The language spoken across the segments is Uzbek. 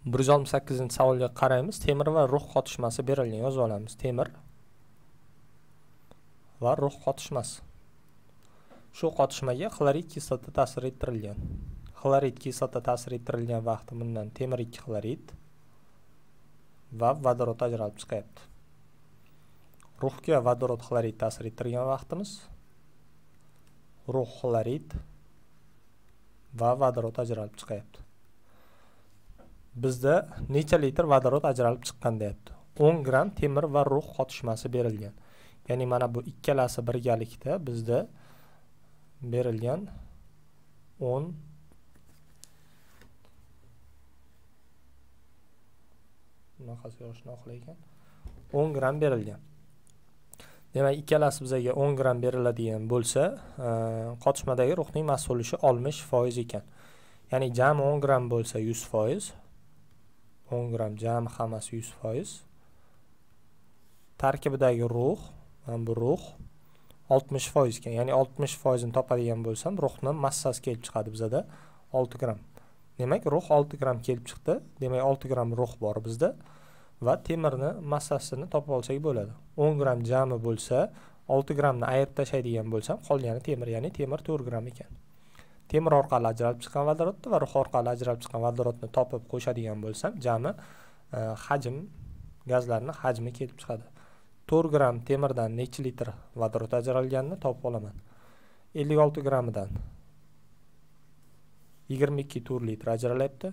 168-savolga qaraymiz. Temir va rux qotishmasi berilgan. Yozib olamiz. Temir va rux qotishmasi. Shu qotishmaga xlorid kislota ta'sir ettirilgan. Xlorid kislota ta'sir ettirilgan vaqti bundan temir 2 xlorid va vodorod ajralib chiqyapti. Ruhga vodorod xlorid ta'sir ettirgan vaqtimiz rux xlorid va vodorod ajralib chiqyapti. Bizda necha litr vodorod ajralib chiqqan deyapti. 10 gram temir va rux qotishmasi berilgan. Ya'ni mana bu ikkalasi birgalikda bizda berilgan 10 gram berilgan. Demak, ikkalasi bizga 10 gram beriladigan bo'lsa, qotishmadagi ruhning massa bo'lishi 60% ekan. Ya'ni jami 10 gram bo'lsa 100%, 10 gram jami hammasi 100%. Tarkibidagi rux, bu rux 60% ekan. Ya'ni 60% ni topadigan bo'lsam, ruhning massasi kelib chiqadi bizda 6 gram. Demak, rux 6 gram kelib chiqdi. Demak, 6 gram rux bor bizda va temirni massasini topib olsak bo'ladi. 10 gram jami bo'lsa, 6 gramni ayirib tashlaydigan bo'lsam, qolgani temir, ya'ni temir 4 gram ekan. Temir orqali ajralib chiqqan vodorodni va rux orqali ajralib chiqqan vodorodni topib qo'shadigan bo'lsam, jami hajm, gazlarning hajmi kelib chiqadi. 4 gram temirdan necha litr vodorod ajralganini topib olaman. 56 gramidan 22 litr ajralyapti.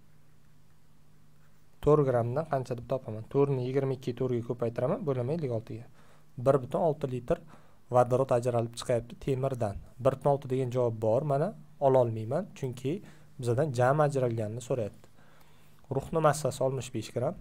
4 gramdan qancha deb topaman? 4 ni 22 ga ko'paytiraman, bo'laman 56 ga. 1,6 litr vodorod ajralib chiqyapti temirdan. 1,6 degan javob bor, mana ola olmayman, chunki bizdan jami ajralganini so'rayapti. Ruhning massasi 65 gram.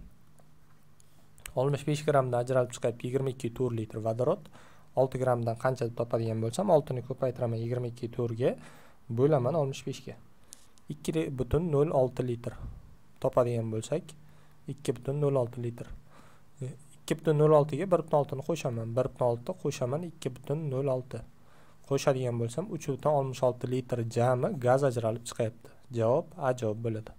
65 gramdan ajralib chiqyapti 22 litr vodorod. 6 gramdan qancha deb topadigan bo'lsam, 6 ni ko'paytiraman 22 ga, bo'laman 65 ga. 2,06 litr topadigan bo'lsak, 2,06 litr. 2,06 ga 1,6 ni qo'shaman. 1,6 qo'shaman 2,06. Qo'shadigan bo'lsam 3,66 litr jami gaz ajralib chiqyapti. Javob A javob bo'ladi.